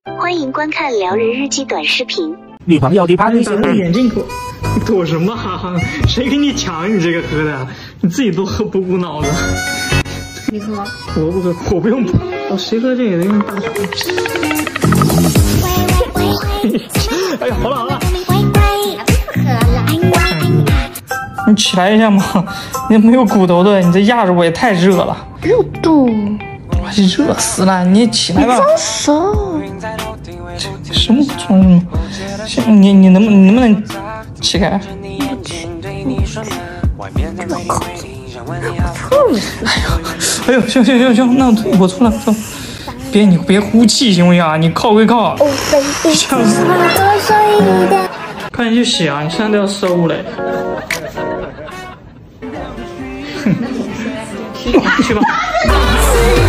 欢迎观看撩人日记短视频。 女朋友的盘子， 眼镜躲，你躲什么啊？谁给你抢你这个喝的？你自己都喝不顾脑子。 你喝？ 我不喝，我不用。我谁喝这个用大勺？哎呀，好了好了。你起来一下嘛！你没有骨头的，你这压着我也太热了。 热度， 我热死了！你起来吧。 放手。 什么装什么？你能不能起开？哎呦，行，那我错了。你别呼气行不行啊？你靠归靠，笑死！快点去洗啊！你现在都要收嘞。哼，去吧。